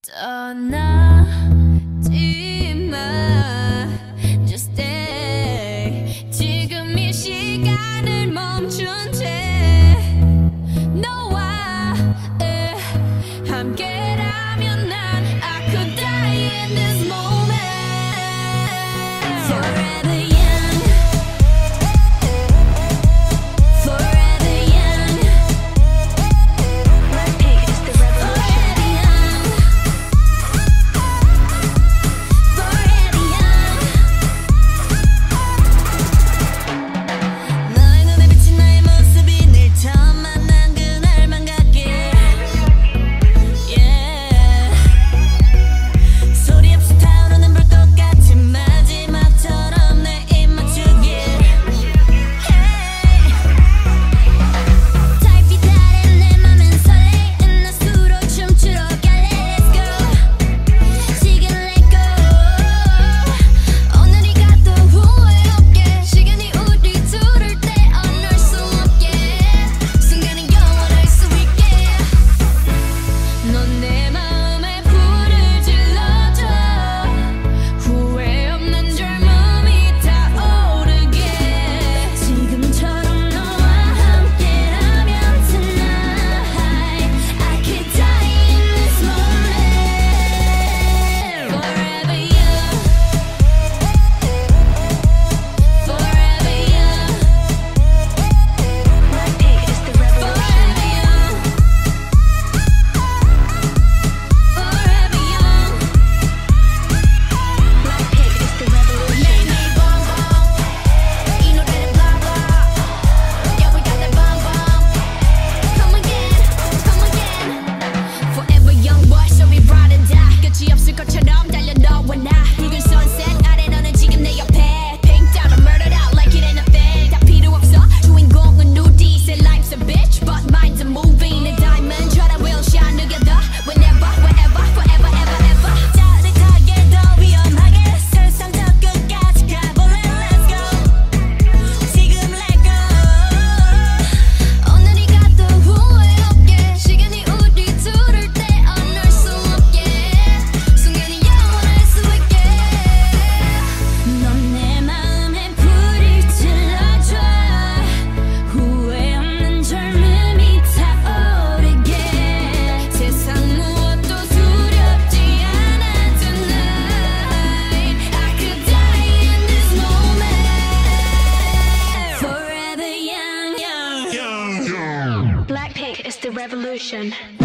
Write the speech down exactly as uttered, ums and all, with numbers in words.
떠나지 마 Just stay 지금 이 시간을 멈춘 채 너와 에, 함께라면 난 I could die in this moment Forever young Forever young Blackpink is the revolution Forever young 너의 눈에 비친 나의 모습이 늘 처음 만난 그날만 같길 Yeah 소리 없이 타오르는 불꽃같이 마지막처럼 내 입 맞추길 Hey 달빛 아래 내 맘은 설레이는 낮수로 춤추러 갈래 Let's go 시간 let go 오늘이 가도 후회 없게 시간이 우리 둘을 떼어놓을 수 없게 순간은 영원할 수 있게 넌 내 마음에 불을 질러줘 후회 없는 젊음이 타오르게 지금처럼 너와 함께라면 tonight I could die in this moment Forever young Forever young Blackpink is the revolution Forever young Forever young Blackpink is the revolution 매일매일 bomb bomb 이 노래는 blah blah Yeah we got that bomb bomb Come again Come again Forever young boy so we ride or die 끝이 없을 것처럼 달려 너와 나 붉은 sunset 아래 너는 지금 내 옆에 Pink diamond murdered out like it ain't a thing 다 필요 없어 주인공은 누디 Say life's a bitch but mine's a movie 내 diamond try to will shine together Whenever wherever forever ever ever 짜릿하게 더 위험하게 세상 저 끝까지 가볼래 Let's go 지금 let go 오늘이 가도 후회 없게 시간이 우리 둘을 떼어놓을 수 없게 순간이 영원할 수 있게 넌 내 마음에 불을 질러줘 후회 없는 젊음이 타오르게 세상 무엇도 두렵지 않아 tonight I could die in this moment Forever young Blackpink is the revolution